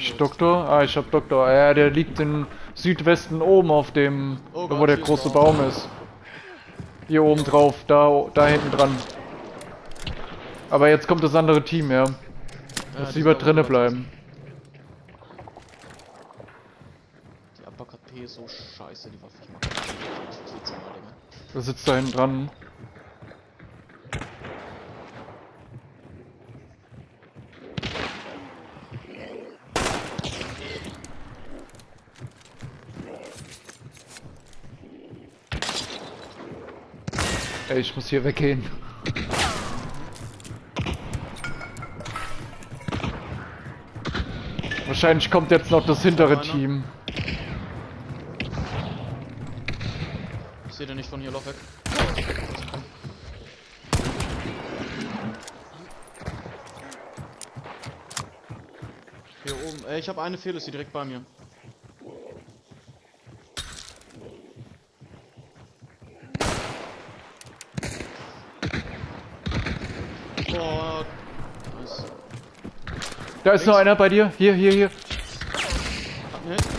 ich Doktor? Ah, ich hab Doktor. Ja, der liegt im Südwesten oben auf dem, Oh da Gott, wo der hier ist große ein Baum. Baum ist. Hier oben drauf, da hinten dran. Aber jetzt kommt das andere Team, ja. Ja, Muss die lieber sind aber drinne relativ. bleiben. Die Uppercut P ist so scheiße, die Waffe. Ich mag die jetzt mal, Digga. Der sitzt da hinten dran. Ey, ich muss hier weggehen. Wahrscheinlich kommt jetzt noch das hintere Team. Ich sehe den nicht von hier, lauf weg. Hier oben. Ich habe eine Fehl, ist die direkt bei mir. Oh, nice. Da ist noch einer bei dir. Hier. Hat einen Hit.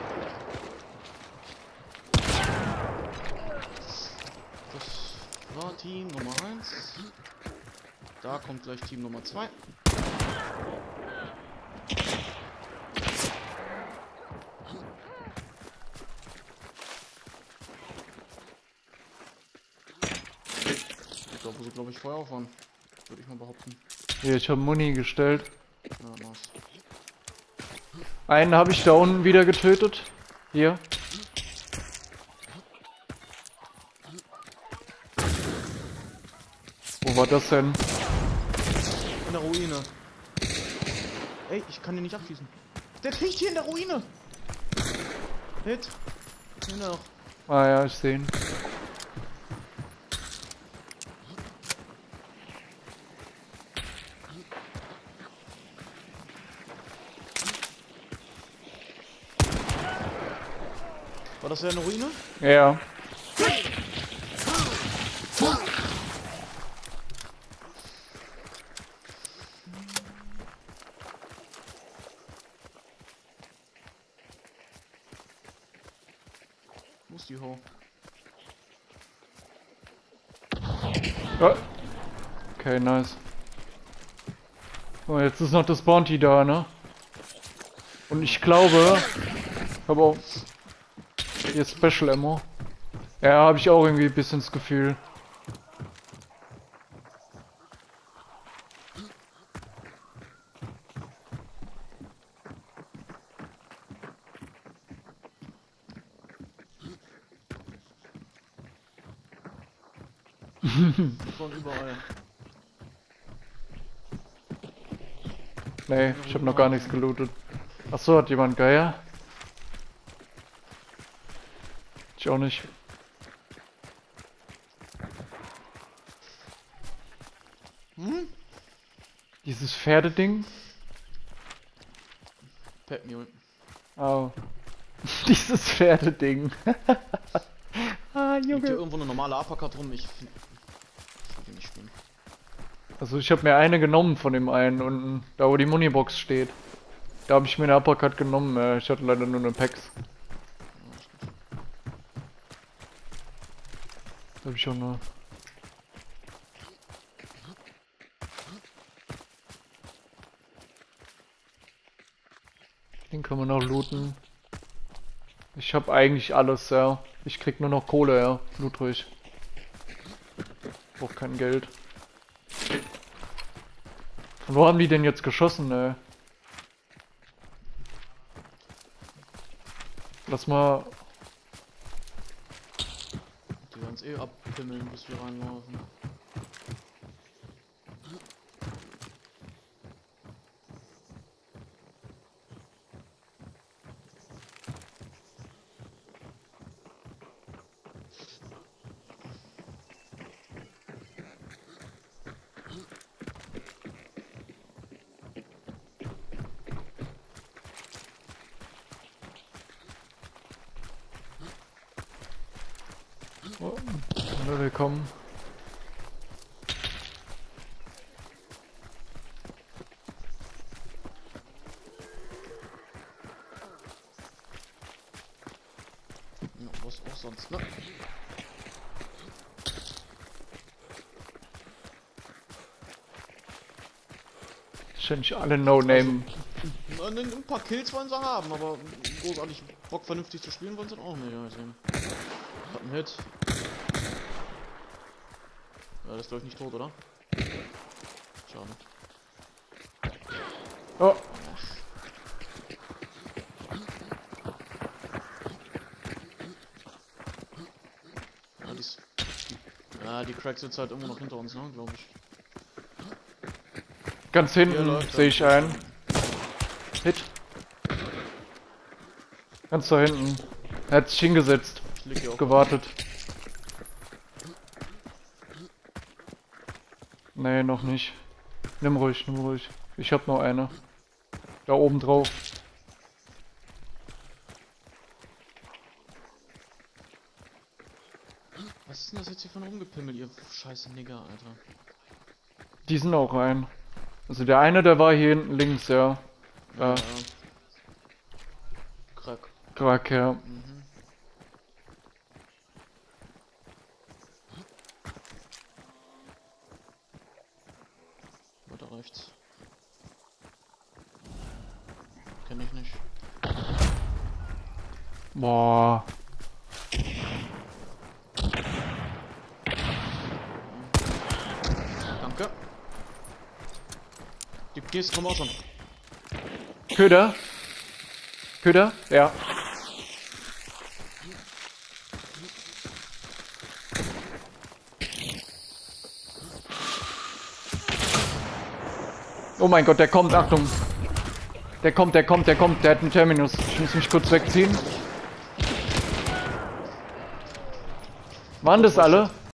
Das war Team Nummer 1. Da kommt gleich Team Nummer 2. Da wo sie, glaube ich, Feuer auffahren. Würde ich mal behaupten. Hier, ich habe Muni gestellt. Ja, nice. Einen habe ich da unten wieder getötet. Hier. Wo war das denn? In der Ruine. Ey, ich kann den nicht abschießen. Der kriegt hier in der Ruine. Hit. Hier noch. Ah ja, ich sehe ihn. War das ja eine Ruine? Ja. Muss die hoch. Ah. Okay, nice. Oh, jetzt ist noch das Bounty da, ne? Und ich glaube, habe auch hier Special Ammo. Ja, habe ich auch irgendwie ein bisschen das Gefühl. Von überall. Nee, ich habe noch gar nichts gelootet. Achso, hat jemand Geier? Ich auch nicht. Hm? Dieses Pferdeding? Pet Mule. Oh. Dieses Pferdeding. Ah, Liegt hier Junge. irgendwo eine normale Uppercut rum? Ich will die nicht spielen. Also ich habe mir eine genommen von dem einen unten, da wo die Munibox steht. Da habe ich mir eine Uppercut genommen, ich hatte leider nur eine Packs. Da habe ich auch nur. Den kann man auch looten. Ich habe eigentlich alles, ja. Ich krieg nur noch Kohle, ja. Loot ruhig. Brauch kein Geld. Von wo haben die denn jetzt geschossen, ey? Lass mal. Die werden es eh abpimmeln, bis wir reinlaufen. Oh, hallo, willkommen. Jetzt, ne? Wahrscheinlich alle No-Name. Ein paar Kills wollen sie haben, aber großartig Bock vernünftig zu spielen wollen sie auch nicht. Also. Hat einen Hit. Ja, das ist glaube ich nicht tot, oder? Schade. Oh. Ja, die Crack sitzt halt immer noch hinter uns, ne, glaube ich. Ganz hinten sehe ich einen. Hit. Ganz da hinten. Er hat sich hingesetzt. Ich lieg hier auch. Gewartet. Nee, noch nicht. Nimm ruhig, nimm ruhig. Ich hab noch eine. Da oben drauf. Was ist denn das jetzt hier von rumgepimmelt, ihr scheiße Nigger, Alter? Die sind auch rein. Also der eine, der war hier hinten links, ja. Ja. Crack. Crack, ja. Mhm. Weiter rechts. Kenn ich nicht. Boah. Danke. Die Kisten kommen auch schon. Köder? Köder? Ja. Oh mein Gott, der kommt, Achtung. Der kommt, der hat einen Terminus. Ich muss mich kurz wegziehen. Waren das alle?